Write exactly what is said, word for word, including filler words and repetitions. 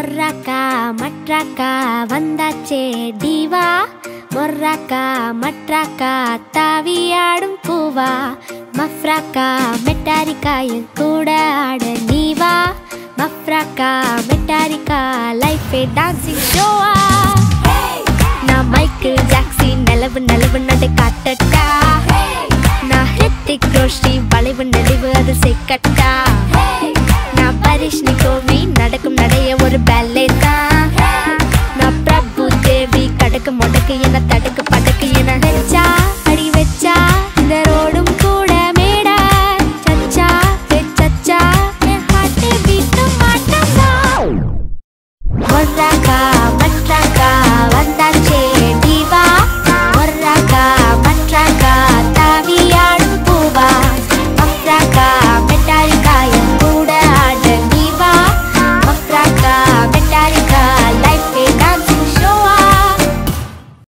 மொர்ராக்கா மட்ராக்கா வந்தாச்சே டிவா. மொர்ராக்கா மட்ராக்கா தாவியாடும் பூவா. மஃப்ராக்கா மெட்டாரிக்கா என் கூட ஆட நீவா. மஃப்ராக்கா மெட்டாரிக்கா லைஃபே டான்சிங் ஷோவா. நான் மைக்கேல் ஜாக்சன் நிலவு நிலவு நடை காட்டட்டா. நான் ஹிருத்திக் ரோஷன் வளைவு நெளிவு அது செய்கட்டா. நான் பரிஷ்ணி கோவி நடக்கும் நடைய ஒரு பேலே.